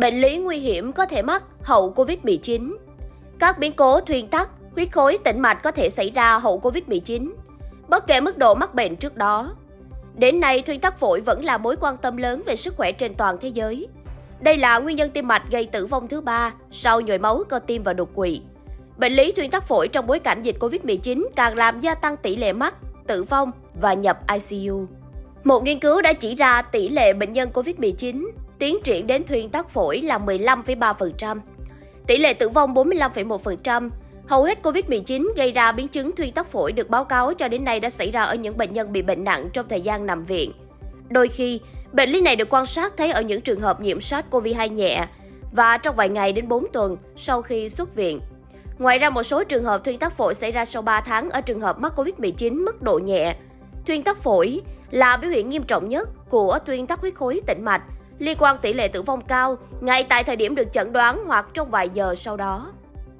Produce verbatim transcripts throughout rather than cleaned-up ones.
Bệnh lý nguy hiểm có thể mắc hậu Covid mười chín. Các biến cố thuyên tắc, huyết khối tĩnh mạch có thể xảy ra hậu Covid mười chín, bất kể mức độ mắc bệnh trước đó. Đến nay, thuyên tắc phổi vẫn là mối quan tâm lớn về sức khỏe trên toàn thế giới. Đây là nguyên nhân tim mạch gây tử vong thứ ba sau nhồi máu cơ tim và đột quỵ. Bệnh lý thuyên tắc phổi trong bối cảnh dịch Covid mười chín càng làm gia tăng tỷ lệ mắc, tử vong và nhập i xê u. Một nghiên cứu đã chỉ ra tỷ lệ bệnh nhân Covid mười chín tiến triển đến thuyên tắc phổi là mười lăm phẩy ba phần trăm, tỷ lệ tử vong bốn mươi lăm phẩy một phần trăm. Hầu hết Covid mười chín gây ra biến chứng thuyên tắc phổi được báo cáo cho đến nay đã xảy ra ở những bệnh nhân bị bệnh nặng trong thời gian nằm viện. Đôi khi, bệnh lý này được quan sát thấy ở những trường hợp nhiễm SARS-xê o vê hai nhẹ và trong vài ngày đến bốn tuần sau khi xuất viện. Ngoài ra, một số trường hợp thuyên tắc phổi xảy ra sau ba tháng ở trường hợp mắc Covid mười chín mức độ nhẹ. Thuyên tắc phổi là biểu hiện nghiêm trọng nhất của thuyên tắc huyết khối tĩnh mạch, liên quan tỷ lệ tử vong cao ngay tại thời điểm được chẩn đoán hoặc trong vài giờ sau đó.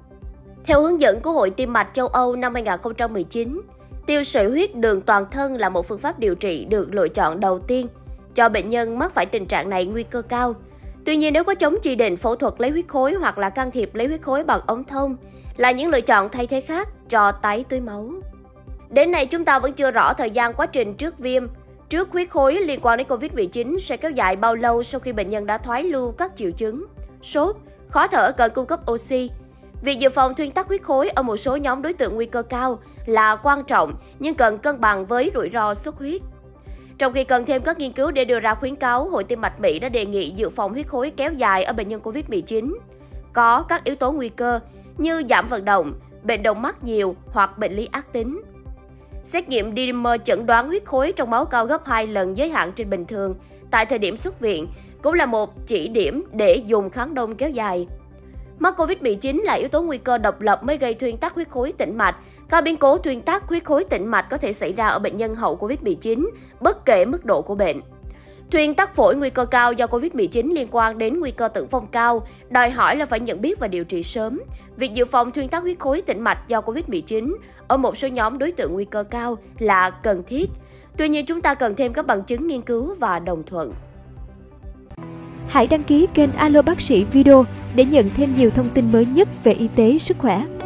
Theo hướng dẫn của Hội Tim mạch châu Âu năm hai nghìn không trăm mười chín, tiêu sợi huyết đường toàn thân là một phương pháp điều trị được lựa chọn đầu tiên cho bệnh nhân mắc phải tình trạng này nguy cơ cao. Tuy nhiên, nếu có chống chỉ định phẫu thuật lấy huyết khối hoặc là can thiệp lấy huyết khối bằng ống thông là những lựa chọn thay thế khác cho tái tưới máu. Đến nay, chúng ta vẫn chưa rõ thời gian quá trình trước viêm, trước huyết khối liên quan đến Covid mười chín sẽ kéo dài bao lâu sau khi bệnh nhân đã thoái lưu các triệu chứng, sốt, khó thở, cần cung cấp oxy. Việc dự phòng thuyên tắc huyết khối ở một số nhóm đối tượng nguy cơ cao là quan trọng nhưng cần cân bằng với rủi ro xuất huyết. Trong khi cần thêm các nghiên cứu để đưa ra khuyến cáo, Hội Tim mạch Mỹ đã đề nghị dự phòng huyết khối kéo dài ở bệnh nhân Covid mười chín. Có các yếu tố nguy cơ như giảm vận động, bệnh động mắc nhiều hoặc bệnh lý ác tính. Xét nghiệm Dimer chẩn đoán huyết khối trong máu cao gấp hai lần giới hạn trên bình thường tại thời điểm xuất viện cũng là một chỉ điểm để dùng kháng đông kéo dài. Mắc Covid mười chín là yếu tố nguy cơ độc lập mới gây thuyên tắc huyết khối tĩnh mạch. Các biến cố thuyên tắc huyết khối tĩnh mạch có thể xảy ra ở bệnh nhân hậu Covid mười chín, bất kể mức độ của bệnh. Thuyên tắc phổi nguy cơ cao do Covid mười chín liên quan đến nguy cơ tử vong cao, đòi hỏi là phải nhận biết và điều trị sớm. Việc dự phòng thuyên tắc huyết khối tĩnh mạch do Covid mười chín ở một số nhóm đối tượng nguy cơ cao là cần thiết. Tuy nhiên, chúng ta cần thêm các bằng chứng nghiên cứu và đồng thuận. Hãy đăng ký kênh Alo Bác sĩ Video để nhận thêm nhiều thông tin mới nhất về y tế, sức khỏe.